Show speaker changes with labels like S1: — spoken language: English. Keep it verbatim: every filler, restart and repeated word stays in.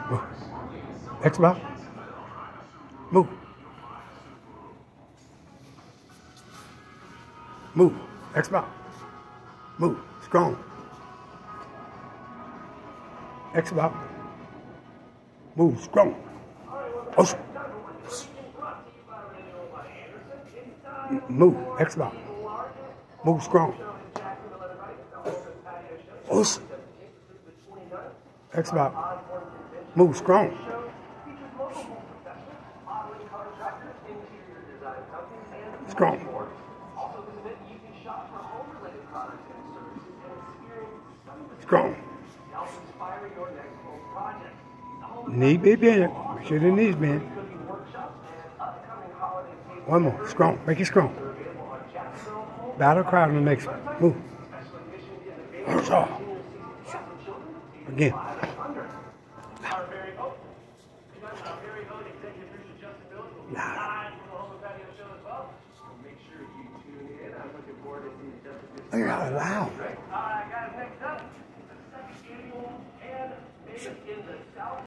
S1: Move. X box. Move. Move. X box. Move. Strong. X box. Move. Strong. Ocean. Move. X box. Move. Strong. Ocean. X box. Move. Strong. Strong. Strong. Knee be bent. Make sure the knees bent. One more. Strong. Make it strong. Battle crowd on the next one. Move. Again. Look at how loud.